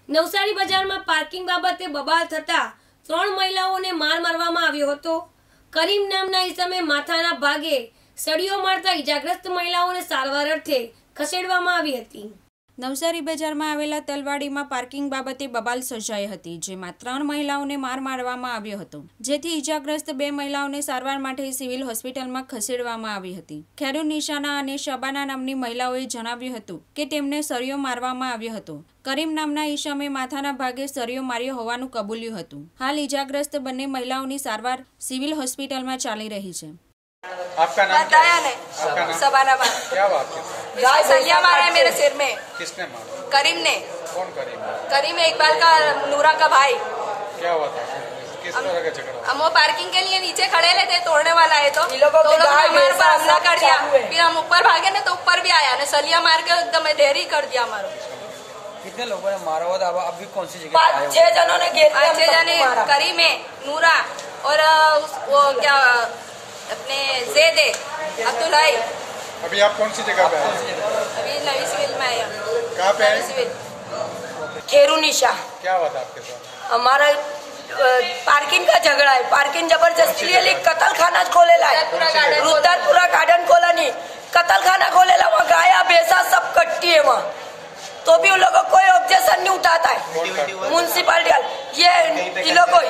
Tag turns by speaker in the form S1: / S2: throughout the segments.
S1: નવસારી બજારમાં પાર્કિંગ બાબતે બબાલ થતા 3 મહિલાઓને માર મારવામાં આવ્યો હતો। કરીમ નામના ઈસમે માથાના ભાગે સળીઓ મારતા ઈજાગ્રસ્ત મહિલાઓને સારવાર અર્થે ખસેડવામાં આવી હતી।
S2: નવસારી બજારમાં આવેલા તલવાડીમાં પાર્કિંગ બાબતે બબાલ સર્જાઈ હતી, જેમાં 3 મહિલાઓને માર મારવામાં આવ્યો હતો, જેથી ઈજાગ્રસ્ત 2 મહિલાઓને સારવાર માટે સિવિલ હોસ્પિટલમાં ખસેડવામાં આવી હતી। ખેડૂત નિશાના અને શબાના નામની મહિલાઓએ જણાવ્યું હતું કે તેમને સળીઓ મારવામાં આવ્યો હતો। કરીમ નામના ઈસમે માથાના ભાગે સળીઓ માર્યો હોવાનું કબૂલ્યું હતું। હાલ ઈજાગ્રસ્ત બંને મહિલાઓની સારવાર સિવિલ હોસ્પિટલમાં ચાલી રહી છે।
S3: आपका नाम क्या है?
S4: शबाना बात।
S3: क्या बात है?
S4: इसने सलिया मारा है मेरे सिर में।
S3: किसने मारा?
S4: करीम ने।
S3: कौन करीम?
S4: करीम इकबाल का नूरा का भाई।
S3: क्या हुआ था? किस तरह का झगड़ा?
S4: हम वो पार्किंग के लिए नीचे खड़े थे, तोड़ने वाला है तो लोग हमारे पर हमला कर दिया। फिर हम ऊपर भागे ना तो ऊपर भी आया ने सलिया मार के एकदम ढेरी कर दिया हमारा।
S5: कितने लोगों ने मारा हुआ था? अब भी कौन सी जगह?
S4: 5-6 जनों ने घेर के 5-6 जने करीम है, नूरा और वो क्या अपने ज़ेद अब्दुल है।
S3: अभी आप कौन सी जगह पे आए?
S4: अभी नवी सिविल में आया।
S3: कहाँ पे आए?
S4: सिविल खेरू निशा।
S3: क्या हुआ था आपके साथ?
S6: हमारा पार्किंग का झगड़ा है। पार्किंग जबरदस्ती लिए कतल खाना खोलेला है। रुद्रपुरा गार्डन खोला नहीं, कतल खाना खोलेला। वहाँ गाया भैंसा सब कट्टी है वहाँ, तो भी उन लोगों को कोई ऑब्जेक्शन नहीं उठाता है। म्यूनसिपालिटी ये इन लोगों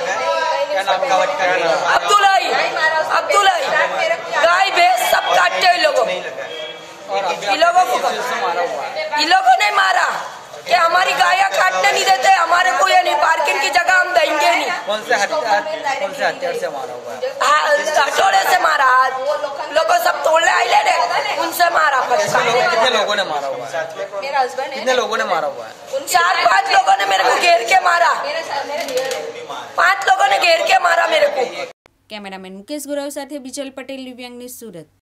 S6: अब्दुल गाय भैंस सब काटते हैं लोगों। इन लोगों ने मारा कि हमारी गाया काटने नहीं देते, हमारे को ये नहीं, पार्किंग की जगह हम देंगे नहीं।
S5: कौन से हथियार से मारा हुआ है?
S6: हथौड़े से मारा। लोगों सब तोड़ने आए ले उनसे मारा।
S5: कितने लोगों ने मारा हुआ है?
S4: मेरा हस्बैंड है।
S5: कितने लोगों ने मारा हुआ है?
S6: 4-5 लोगों ने मेरे को घेर के मारा। 5 लोगों ने घेर के मारा मेरे को।
S2: कैमरामैन मुकेश गुरव साथे बिजल पटेल, दिव्यांग न्यूज़, सूरत।